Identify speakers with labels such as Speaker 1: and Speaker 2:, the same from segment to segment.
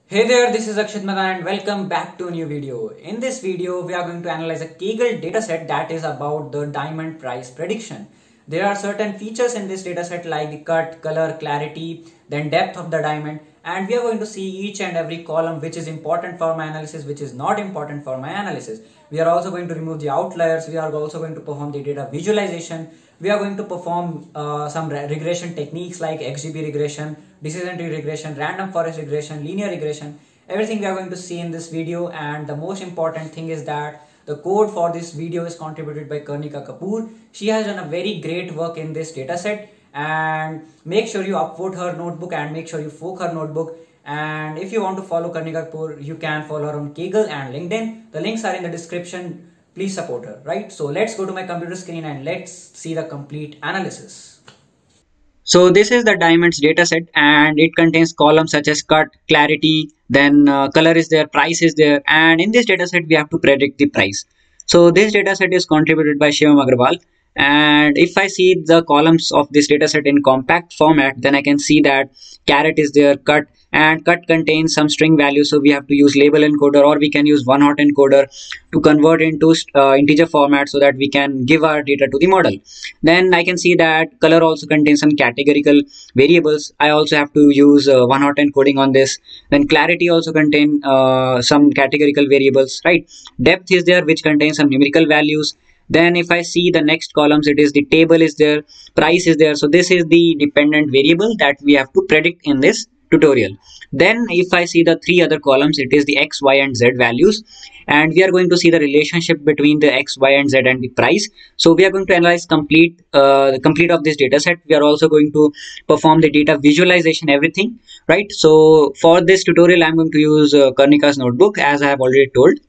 Speaker 1: Hey there, this is Akshit Madan and welcome back to a new video. In this video, we are going to analyze a Kaggle dataset that is about the diamond price prediction. There are certain features in this dataset like the cut, color, clarity, then depth of the diamond, and we are going to see each and every column which is important for my analysis, which is not important for my analysis. We are also going to remove the outliers. We are also going to perform the data visualization. We are going to perform some regression techniques like XGB regression, decision tree regression, random forest regression, linear regression. Everything we are going to see in this video, and the most important thing is that the code for this video is contributed by Karnika Kapoor. She has done a very great work in this dataset, and make sure you upvote her notebook and make sure you fork her notebook. And if you want to follow Karnika Kapoor, you can follow her on Kaggle and LinkedIn. The links are in the description. Please support her, right? So let's go to my computer screen and let's see the complete analysis. So this is the diamonds dataset, and it contains columns such as cut, clarity, then color is there, price is there, and in this dataset we have to predict the price. So this dataset is contributed by Shivam Agrawal, and if I see the columns of this dataset in compact format, then I can see that caret is there, cut, and cut contains some string value, so we have to use label encoder, or we can use one hot encoder to convert into integer format so that we can give our data to the model. Then I can see that color also contains some categorical variables. I also have to use one hot encoding on this. Then clarity also contain some categorical variables, right? Depth is there, which contains some numerical values. Then if I see the next columns, it is the table is there, price is there. So this is the dependent variable that we have to predict in this tutorial. Then if I see the three other columns, it is the x, y, and z values, and we are going to see the relationship between the x, y, and z and the price. So we are going to analyze complete of this data set. We are also going to perform the data visualization, everything, right? So for this tutorial, I'm going to use Karnika's notebook, as I have already told.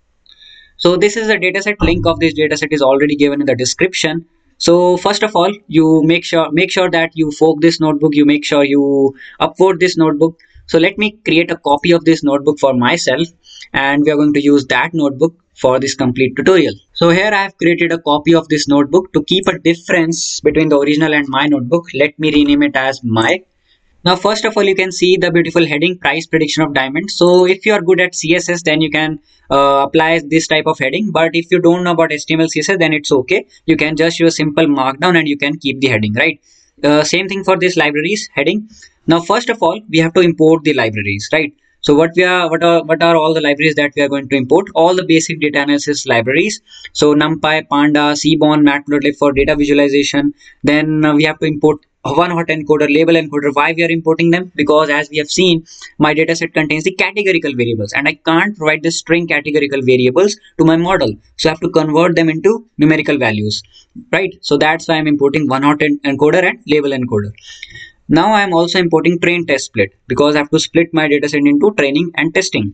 Speaker 1: So this is a dataset. Link of this dataset is already given in the description. So first of all, you make sure that you fork this notebook. You make sure you upload this notebook. So let me create a copy of this notebook for myself, and we are going to use that notebook for this complete tutorial. So here I have created a copy of this notebook. To keep a difference between the original and my notebook, let me rename it as my. Now, first of all, you can see the beautiful heading, price prediction of diamond. So if you are good at CSS, then you can apply this type of heading. But if you don't know about HTML, CSS, then it's okay. You can just use simple markdown and you can keep the heading, right? Same thing for this libraries heading. Now, first of all, we have to import the libraries, right? So what are all the libraries that we are going to import? All the basic data analysis libraries. So NumPy, Panda, Seaborn, Matplotlib for data visualization. Then we have to import one hot encoder, label encoder. Why we are importing them? Because as we have seen, my dataset contains the categorical variables, and I can't provide the string categorical variables to my model, so I have to convert them into numerical values, right? So that's why I'm importing one hot encoder and label encoder. Now I'm also importing train test split, because I have to split my dataset into training and testing,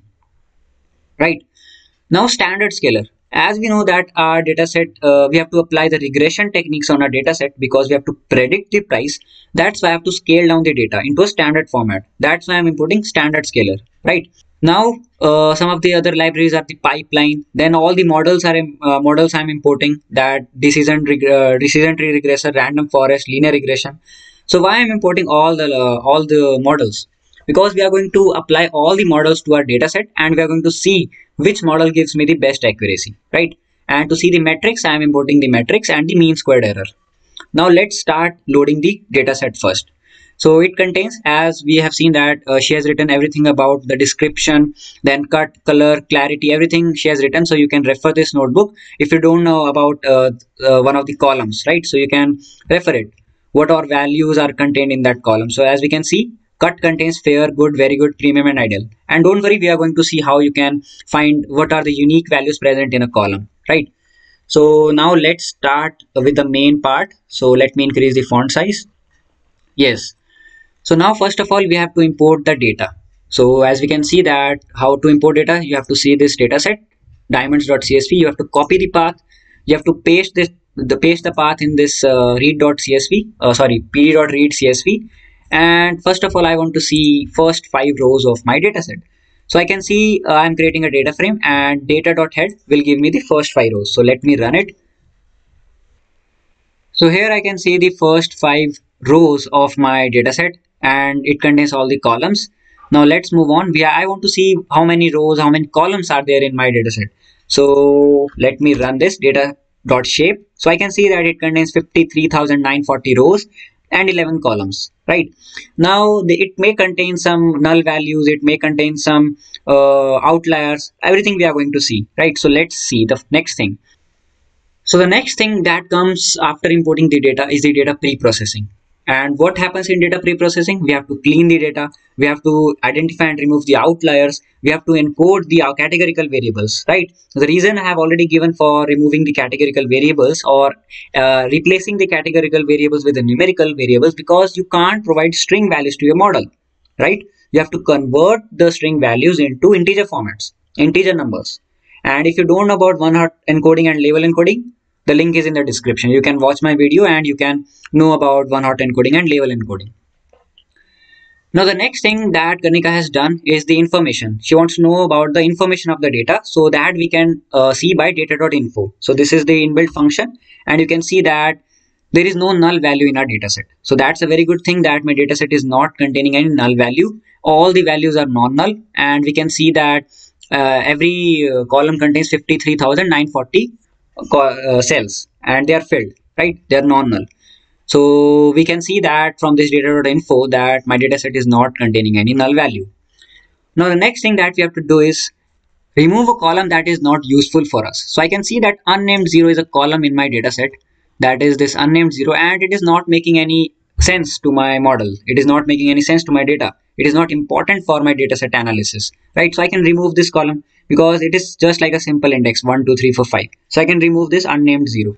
Speaker 1: right? Now standard scaler. As we know that our dataset, we have to apply the regression techniques on our dataset because we have to predict the price. That's why I have to scale down the data into a standard format. That's why I'm importing standard scaler, right? Now some of the other libraries are the pipeline. Then all the models are models I'm importing, that decision tree regressor, random forest, linear regression. So why I'm importing all the models? Because we are going to apply all the models to our dataset, and we are going to see which model gives me the best accuracy, right? And to see the metrics, I am importing the metrics and the mean squared error. Now let's start loading the dataset first. So it contains, as we have seen that she has written everything about the description, then cut, color, clarity, everything she has written. So you can refer this notebook if you don't know about one of the columns, right? So you can refer it. What our values are contained in that column. So as we can see, cut contains fair, good, very good, premium, and ideal. And don't worry, we are going to see how you can find what are the unique values present in a column, right? So now let's start with the main part. So let me increase the font size. Yes. So now first of all, we have to import the data. So as we can see that how to import data, you have to see this data set, diamonds.csv. You have to copy the path. You have to paste the path in this read.csv, pd.read csv. And first of all, I want to see first 5 rows of my dataset. So I can see I'm creating a data frame, and data.head will give me the first 5 rows. So let me run it. So here I can see the first 5 rows of my dataset, and it contains all the columns. Now let's move on. I want to see how many rows, how many columns are there in my dataset. So let me run this data.shape. So I can see that it contains 53,940 rows and 11 columns, right? Now it may contain some null values, it may contain some outliers, everything we are going to see, right? So let's see the next thing. So the next thing that comes after importing the data is the data pre-processing. And what happens in data pre-processing? We have to clean the data, we have to identify and remove the outliers, we have to encode the categorical variables, right? So the reason I have already given for removing the categorical variables or replacing the categorical variables with the numerical variables, because you can't provide string values to your model, right? You have to convert the string values into integer formats, integer numbers. And if you don't know about one-hot encoding and label encoding, the link is in the description. You can watch my video and you can know about one-hot encoding and label encoding. Now the next thing that Kanika has done is the information. She wants to know about the information of the data, so that we can see by data.info. So this is the inbuilt function, and you can see that there is no null value in our dataset. So that's a very good thing, that my dataset is not containing any null value. All the values are non-null, and we can see that every column contains 53,940 cells, and they are filled, right? They are non-null. So we can see that from this data.info that my dataset is not containing any null value. Now the next thing that we have to do is remove a column that is not useful for us. So I can see that unnamed 0 is a column in my dataset, that is this unnamed 0, and it is not making any sense to my model. It is not making any sense to my data. It is not important for my dataset analysis, right? So I can remove this column because it is just like a simple index 1, 2, 3, 4, 5. So I can remove this unnamed 0.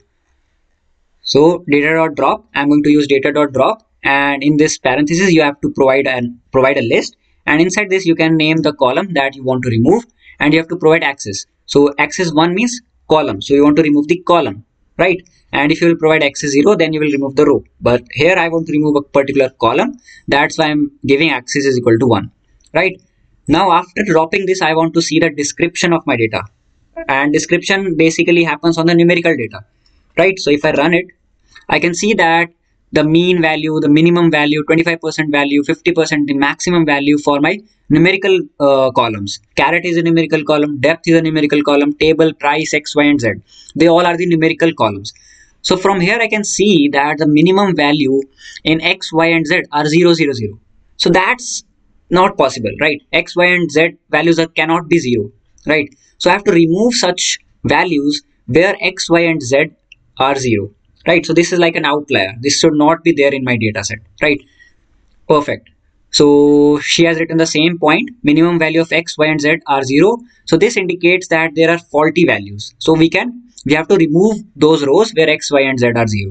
Speaker 1: So data.drop, I'm going to use data.drop, and in this parenthesis you have to provide a list, and inside this you can name the column that you want to remove, and you have to provide access. So access 1 means column, so you want to remove the column, right? And if you will provide access 0, then you will remove the row. But here I want to remove a particular column, that's why I'm giving access is equal to 1, right? Now after dropping this, I want to see the description of my data, and description basically happens on the numerical data, right? So if I run it, I can see that the mean value, the minimum value, 25% value, 50%, the maximum value for my numerical columns. Caret is a numerical column, depth is a numerical column, table, price, X, Y, and Z. They all are the numerical columns. So from here I can see that the minimum value in X, Y, and Z are 0, 0, 0. So that's not possible, right? X, Y, and Z values cannot be 0, right? So I have to remove such values where X, Y, and Z are 0. Right, so this is like an outlier. This should not be there in my data set, right? Perfect. So she has written the same point, minimum value of X, Y, and Z are 0. So this indicates that there are faulty values. So we have to remove those rows where X, Y, and Z are 0.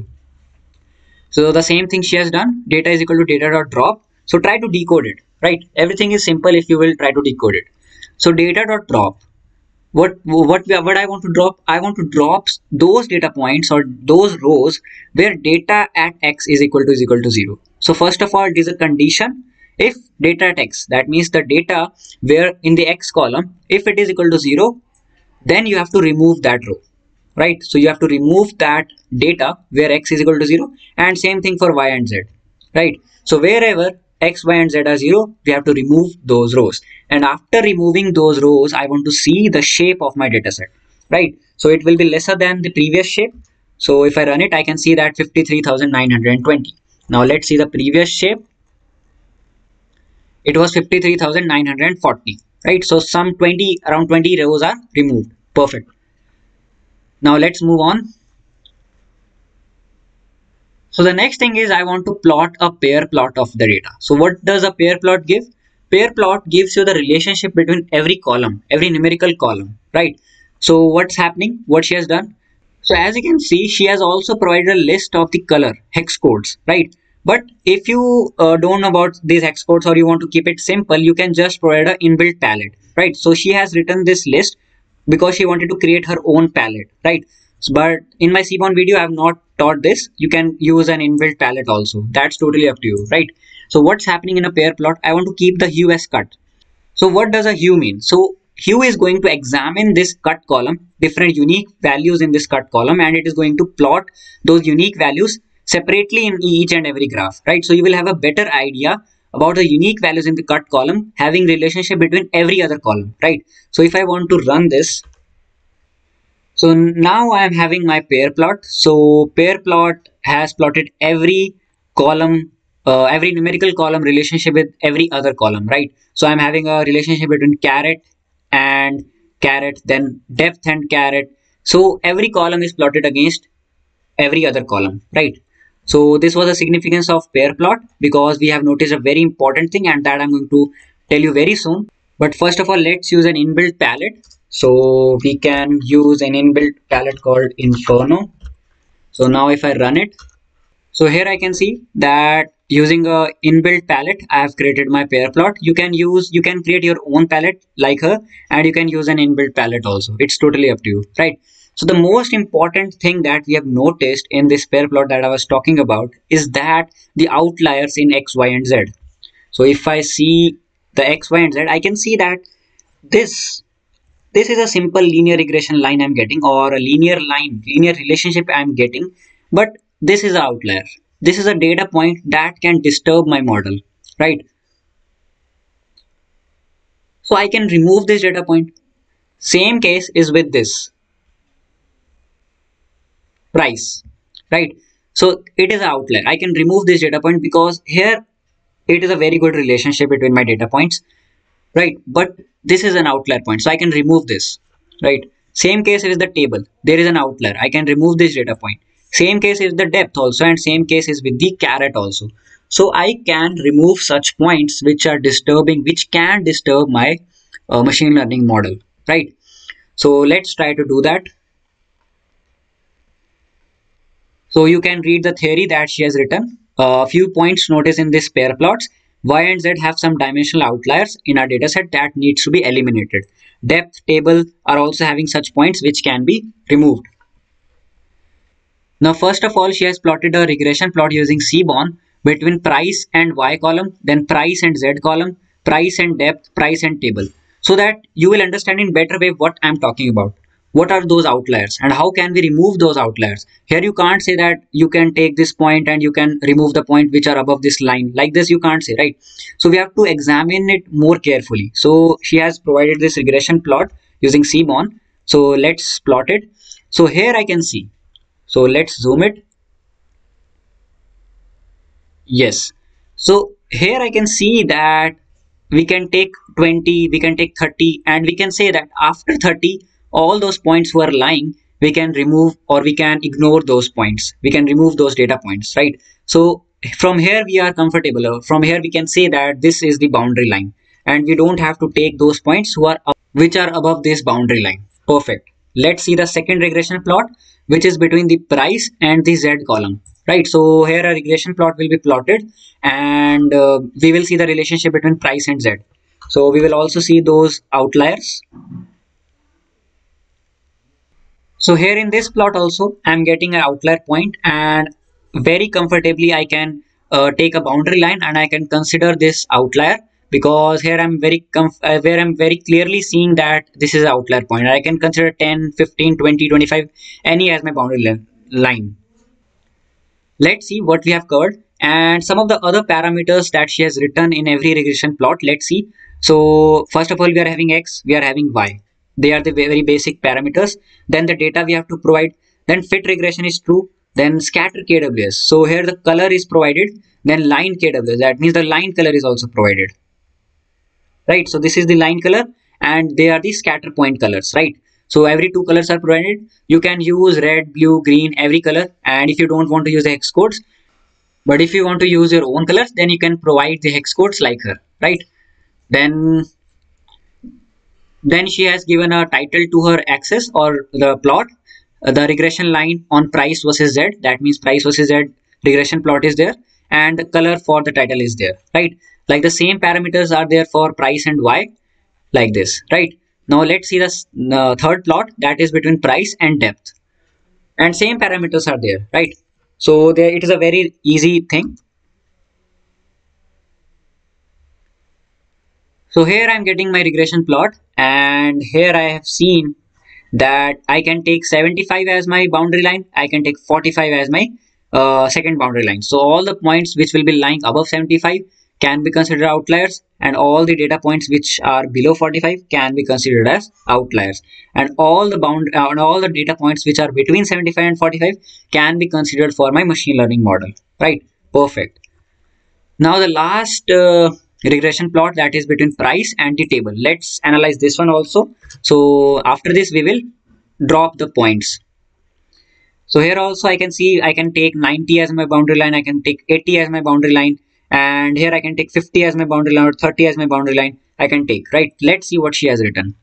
Speaker 1: So the same thing she has done, data is equal to data.drop. So try to decode it, right? Everything is simple if you will try to decode it. So data.drop. What I want to drop? I want to drop those data points or those rows where data at X is equal to 0. So first of all, it is a condition. If data at X, that means the data where in the X column, if it is equal to 0, then you have to remove that row, right? So you have to remove that data where X is equal to 0, and same thing for Y and Z, right? So wherever X, Y, and Z are 0, we have to remove those rows. And after removing those rows, I want to see the shape of my dataset, right? So it will be lesser than the previous shape. So if I run it, I can see that 53,920. Now let's see the previous shape. It was 53,940, right? So around 20 rows are removed. Perfect. Now let's move on. So the next thing is I want to plot a pair plot of the data. So what does a pair plot give? Pair plot gives you the relationship between every column, every numerical column, right? So what's happening? What she has done? So as you can see, she has also provided a list of the color hex codes, right? But if you don't know about these hex codes or you want to keep it simple, you can just provide an inbuilt palette, right? So she has written this list because she wanted to create her own palette, right? But in my Seaborn video, I have not taught this. You can use an inbuilt palette also. That's totally up to you, right? So what's happening in a pair plot? I want to keep the hue as cut. So what does a hue mean? So hue is going to examine this cut column, different unique values in this cut column, and it is going to plot those unique values separately in each and every graph, right? So you will have a better idea about the unique values in the cut column having relationship between every other column, right? So if I want to run this, so now I am having my pair plot. So pair plot has plotted every column, every numerical column relationship with every other column, right? So I'm having a relationship between caret and caret, then depth and caret. So every column is plotted against every other column, right? So this was the significance of pair plot, because we have noticed a very important thing, and that I'm going to tell you very soon. But first of all, let's use an inbuilt palette. So we can use an inbuilt palette called Inferno. So now if I run it, so here I can see that using a inbuilt palette, I have created my pair plot. You can create your own palette like her, and you can use an inbuilt palette also. It's totally up to you, right? So the most important thing that we have noticed in this pair plot that I was talking about is that the outliers in X, Y, and Z. So if I see the X, Y, and Z, I can see that this this is a simple linear regression line I'm getting, or a linear relationship I'm getting, but this is an outlier. This is a data point that can disturb my model, right? So I can remove this data point. Same case is with this price, right? So it is an outlier. I can remove this data point because here it is a very good relationship between my data points, right? But this is an outlier point, so I can remove this, right? Same case is the table. There is an outlier. I can remove this data point. Same case is the depth also, and same case is with the caret also. So I can remove such points which are disturbing, which can disturb my machine learning model, right? So let's try to do that. So you can read the theory that she has written. A few points noticed in this pair plots. Y and Z have some dimensional outliers in our dataset that needs to be eliminated. Depth table are also having such points which can be removed. Now, first of all, she has plotted a regression plot using Seaborn between price and Y column, then price and Z column, price and depth, price and table, so that you will understand in better way what I'm talking about. What are those outliers and how can we remove those outliers? Here you can't say that you can take this point and you can remove the point which are above this line. Like this you can't say, right? So we have to examine it more carefully. So she has provided this regression plot using Seaborn. So let's plot it. So here I can see, so let's zoom it. Yes. So here I can see that we can take 20, we can take 30, and we can say that after 30, all those points who are lying, we can remove or we can ignore those points. We can remove those data points, right? So from here we are comfortable. From here we can say that this is the boundary line, and we don't have to take those points who are which are above this boundary line. Perfect. Let's see the second regression plot, which is between the price and the Z column, right? So here a regression plot will be plotted, and we will see the relationship between price and Z. So we will also see those outliers. So here in this plot also, I'm getting an outlier point, and very comfortably I can take a boundary line and I can consider this outlier, because here I'm where I'm very clearly seeing that this is an outlier point. I can consider 10, 15, 20, 25, any as my boundary line. Let's see what we have covered and some of the other parameters that she has written in every regression plot. Let's see. So first of all, we are having X, we are having Y. They are the very basic parameters. Then the data we have to provide. Then fit regression is true. Then scatter KWS. So here the color is provided. Then line KWS. That means the line color is also provided. Right. So this is the line color and they are the scatter point colors. Right. So every two colors are provided. You can use red, blue, green, every color. And if you don't want to use the hex codes, but if you want to use your own colors, then you can provide the hex codes like her, right? Then she has given a title to her axis or the plot, the regression line on price versus Z. That means price versus Z regression plot is there, and the color for the title is there, right? Like the same parameters are there for price and Y, like this, right? Now let's see the third plot, that is between price and depth, and same parameters are there, right? So there it is a very easy thing. So here I'm getting my regression plot, and here I have seen that I can take 75 as my boundary line, I can take 45 as my second boundary line. So all the points which will be lying above 75 can be considered outliers, and all the data points which are below 45 can be considered as outliers, and all the data points which are between 75 and 45 can be considered for my machine learning model, right? Perfect. Now the last regression plot, that is between price and the table. Let's analyze this one also. So after this we will drop the points. So here also I can see I can take 90 as my boundary line, I can take 80 as my boundary line, and here I can take 50 as my boundary line or 30 as my boundary line. I can take, right? Let's see what she has written.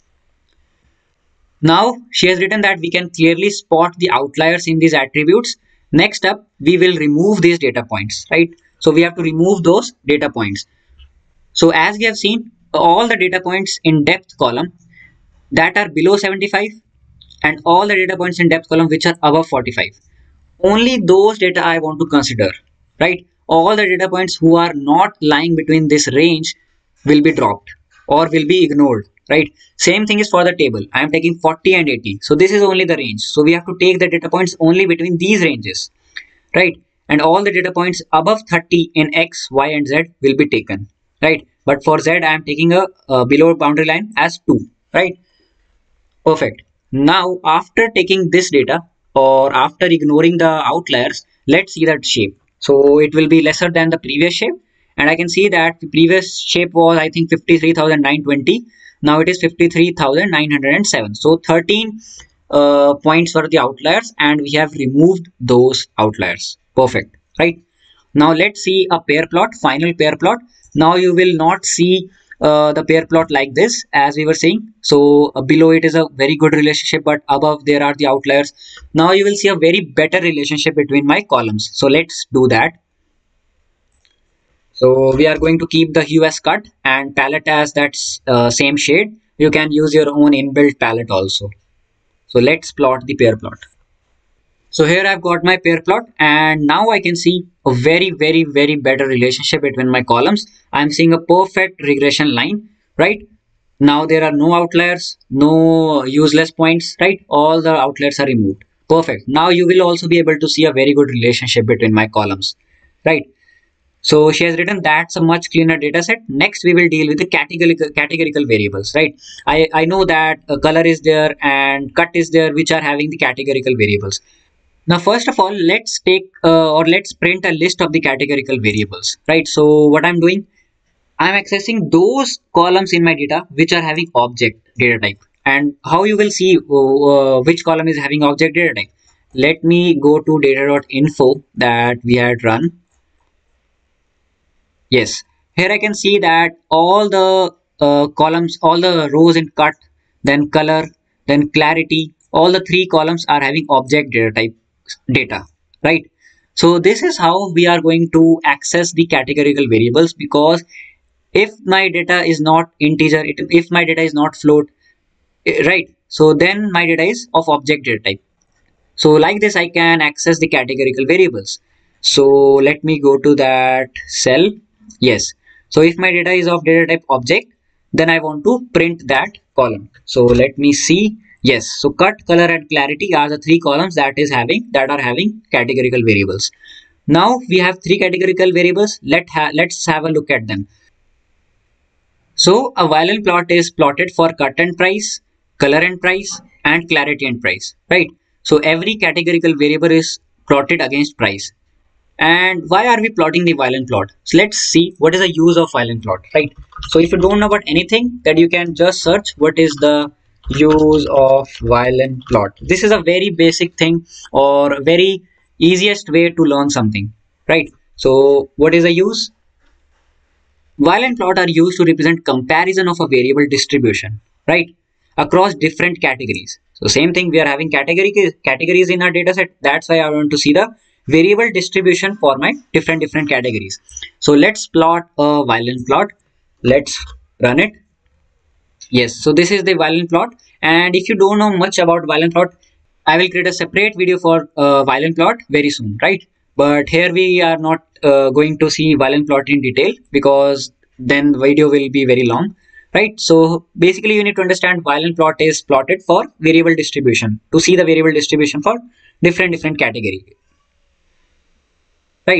Speaker 1: Now she has written that we can clearly spot the outliers in these attributes. Next up, we will remove these data points, right? So we have to remove those data points. So as we have seen, all the data points in depth column that are below 75 and all the data points in depth column which are above 45. Only those data I want to consider, right? All the data points who are not lying between this range will be dropped or will be ignored, right? Same thing is for the table. I am taking 40 and 80. So this is only the range. So we have to take the data points only between these ranges, right? And all the data points above 30 in X, Y, and Z will be taken, right? But for Z, I am taking a below boundary line as 2, right? Perfect. Now, after taking this data or after ignoring the outliers, let's see that shape. So it will be lesser than the previous shape. And I can see that the previous shape was, I think, 53,920. Now it is 53,907. So 13 points were the outliers and we have removed those outliers. Perfect, right? Now let's see a pair plot, final pair plot. Now you will not see the pair plot like this as we were saying. So below it is a very good relationship, but above there are the outliers. Now you will see a very better relationship between my columns. So let's do that. So we are going to keep the hue as cut and palette as that same shade. You can use your own inbuilt palette also. So let's plot the pair plot. So here I've got my pair plot and now I can see a very better relationship between my columns. I'm seeing a perfect regression line, right? Now there are no outliers, no useless points, right? All the outliers are removed. Perfect. Now you will also be able to see a very good relationship between my columns, right? So she has written that's a much cleaner data set. Next, we will deal with the categorical variables, right? I know that color is there and cut is there, which are having the categorical variables. Now, first of all, let's take or let's print a list of the categorical variables, right? So what I'm doing, I'm accessing those columns in my data which are having object data type. And how you will see which column is having object data type. Let me go to data.info that we had run. Yes, here I can see that all the columns, all the rows in cut, then color, then clarity, all the three columns are having object data type data, right? So this is how we are going to access the categorical variables, because if my data is not integer, if my data is not float, right? So then my data is of object data type. So like this, I can access the categorical variables. So let me go to that cell. Yes. So if my data is of data type object, then I want to print that column. So let me see. Yes. So cut, color, and clarity are the three columns that are having categorical variables. Now we have three categorical variables. Let's have a look at them. So a violin plot is plotted for cut and price, color and price, and clarity and price, right? So every categorical variable is plotted against price. And why are we plotting the violin plot? So let's see what is the use of violin plot, right? So if you don't know about anything, then you can just search what is the use of violin plot. This is a very basic thing or very easiest way to learn something, right? So what is the use? Violin plot are used to represent comparison of a variable distribution, right, across different categories. So same thing, we are having categories in our data set. That's why I want to see the variable distribution for my different categories. So let's plot a violin plot. Let's run it. Yes, so this is the violin plot. And if you don't know much about violin plot, I will create a separate video for violin plot very soon, right? But here we are not going to see violin plot in detail because then the video will be very long, right? So basically you need to understand violin plot is plotted for variable distribution, to see the variable distribution for different category, right?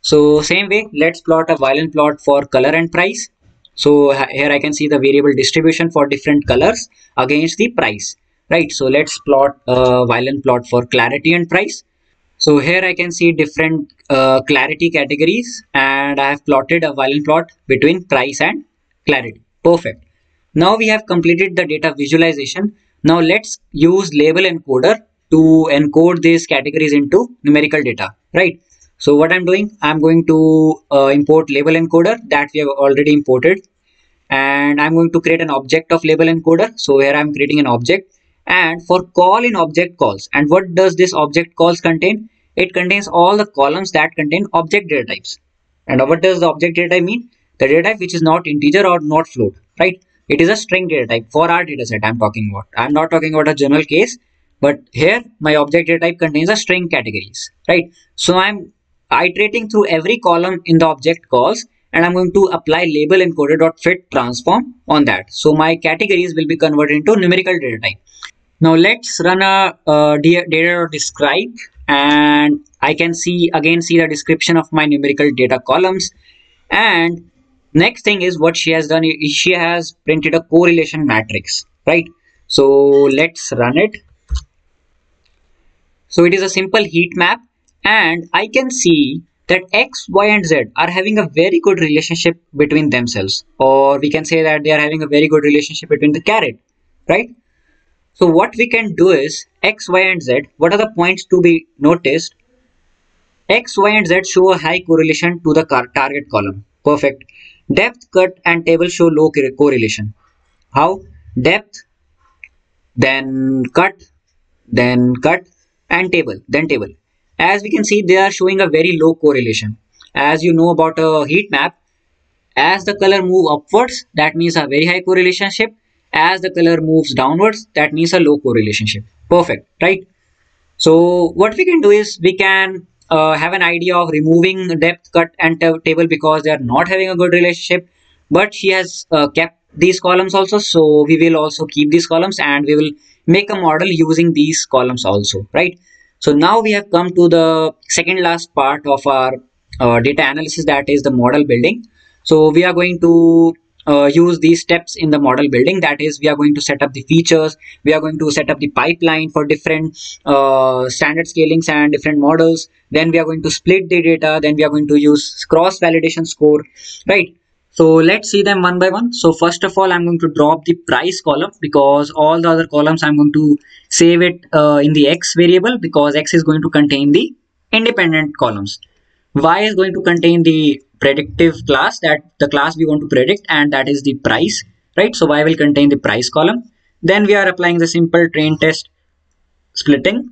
Speaker 1: So same way, let's plot a violin plot for color and price. So here I can see the variable distribution for different colors against the price, right? So let's plot a violin plot for clarity and price. So here I can see different clarity categories, and I have plotted a violin plot between price and clarity. Perfect. Now we have completed the data visualization. Now let's use label encoder to encode these categories into numerical data, right? So what I'm doing, I'm going to import label encoder that we have already imported, and I'm going to create an object of label encoder. So here I'm creating an object, and for call in object calls. And what does this object calls contain? It contains all the columns that contain object data types. And what does the object data type mean? The data type which is not integer or not float, right? It is a string data type for our data set I'm talking about. I'm not talking about a general case, but here my object data type contains a string categories, right? So I'm iterating through every column in the object calls, and I'm going to apply label encoder.fit transform on that. So my categories will be converted into numerical data type. Now let's run a data.describe, and I can see the description of my numerical data columns. And next thing is what she has done is she has printed a correlation matrix, right? So let's run it. So it is a simple heat map, and I can see that X, Y, and Z are having a very good relationship between themselves, or we can say that they are having a very good relationship between the caret, right? So what we can do is X, Y, and Z. What are the points to be noticed? X, Y, and Z show a high correlation to the target column. Perfect. Depth, cut, and table show low correlation. How? Depth, then cut, and table, then table. As we can see, they are showing a very low correlation. As you know about a heat map, as the color move upwards, that means a very high correlation. As the color moves downwards, that means a low correlation. Perfect, right? So what we can do is we can have an idea of removing depth, cut, and table because they are not having a good relationship. But she has kept these columns also, so we will also keep these columns, and we will make a model using these columns also, right? So now we have come to the second last part of our data analysis, that is the model building. So we are going to use these steps in the model building. That is, we are going to set up the features, we are going to set up the pipeline for different standard scalings and different models. Then we are going to split the data. Then we are going to use cross validation score, right? So let's see them one by one. So first of all, I'm going to drop the price column because all the other columns I'm going to save it in the X variable, because X is going to contain the independent columns. Y is going to contain the predictive class, that the class we want to predict, and that is the price, right? So Y will contain the price column. Then we are applying the simple train test splitting,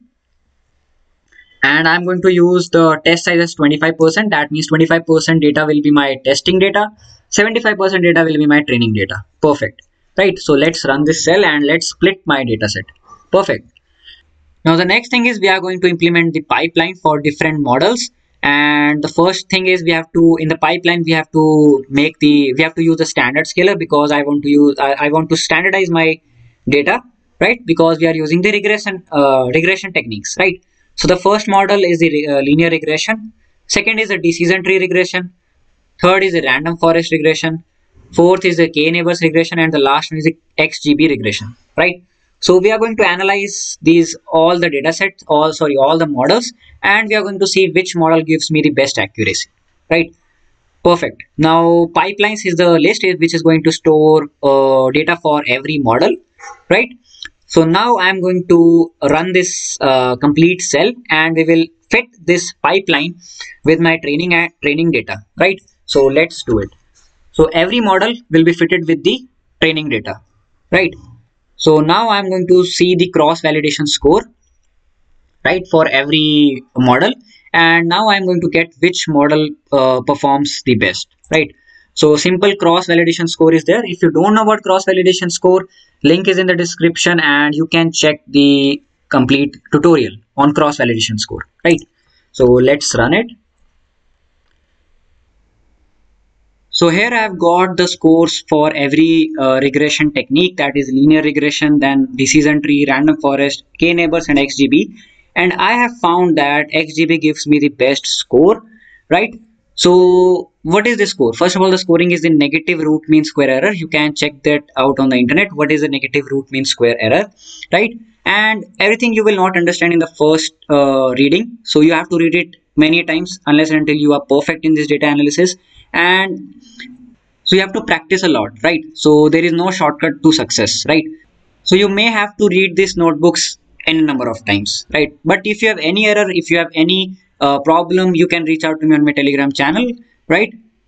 Speaker 1: and I'm going to use the test size as 25%. That means 25% data will be my testing data, 75% data will be my training data. Perfect, right? So let's run this cell and let's split my data set. Perfect. Now the next thing is we are going to implement the pipeline for different models. And the first thing is we have to, in the pipeline, we have to use the standard scaler, because I want to standardize my data, right? Because we are using the regression techniques, right? So the first model is the linear regression. Second is the decision tree regression. Third is the random forest regression. Fourth is the k-neighbors regression, and the last one is the XGB regression, right? So we are going to analyze all the data sets, all the models, and we are going to see which model gives me the best accuracy, right? Perfect. Now pipelines is the list which is going to store data for every model, right? So now I'm going to run this complete cell, and we will fit this pipeline with my training data, right? So let's do it. So every model will be fitted with the training data, right? So now I'm going to see the cross validation score, right, for every model. And now I'm going to get which model performs the best, right? So simple cross validation score is there. If you don't know about cross validation score, link is in the description, and you can check the complete tutorial on cross validation score, right? So let's run it. So here I've got the scores for every regression technique, that is linear regression, then decision tree, random forest, k-neighbors, and XGB. And I have found that XGB gives me the best score, right? So what is the score? First of all, the scoring is the negative root mean square error. You can check that out on the internet. What is the negative root mean square error, right? And everything you will not understand in the first reading. So you have to read it many times unless and until you are perfect in this data analysis. And so you have to practice a lot, right? So there is no shortcut to success, right? So you may have to read these notebooks any number of times, right? But if you have any error, if you have any problem, you can reach out to me on my Telegram channel, right?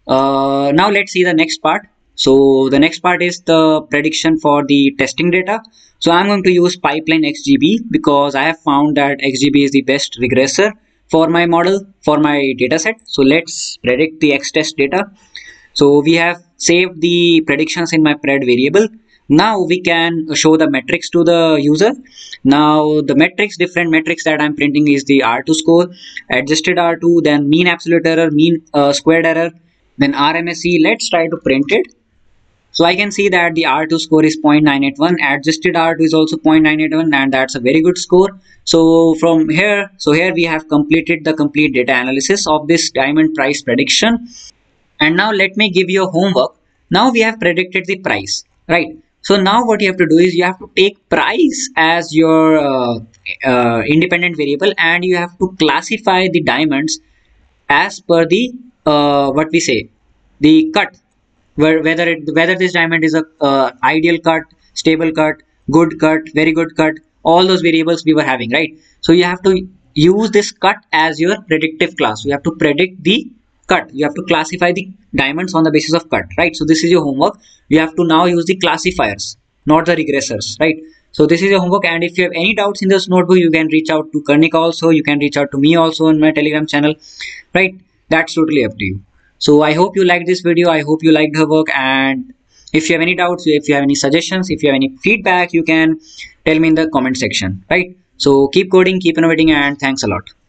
Speaker 1: Now let's see the next part. So the next part is the prediction for the testing data. So I'm going to use pipeline XGB because I have found that XGB is the best regressor for my model, for my data set. So let's predict the X test data. So we have saved the predictions in my pred variable. Now we can show the metrics to the user. Now the metrics, different metrics that I'm printing is the R2 score, adjusted R2, then mean absolute error, mean squared error, then RMSE. Let's try to print it. So I can see that the R2 score is 0.981, adjusted R2 is also 0.981, and that's a very good score. So from here, here we have completed the complete data analysis of this diamond price prediction. And now let me give you a homework. Now we have predicted the price, right? So now what you have to do is you have to take price as your independent variable, and you have to classify the diamonds as per the what we say, the cut, whether this diamond is a ideal cut, stable cut, good cut, very good cut, all those variables we were having, right? So you have to use this cut as your predictive class. You have to predict the cut. You have to classify the diamonds on the basis of cut, right? So this is your homework. You have to now use the classifiers, not the regressors, right? So this is your homework, and if you have any doubts in this notebook, you can reach out to Karnika also. You can reach out to me also on my Telegram channel, right? That's totally up to you. So I hope you liked this video. I hope you liked her work, and if you have any doubts, if you have any suggestions, if you have any feedback, you can tell me in the comment section, right? So keep coding, keep innovating, and thanks a lot.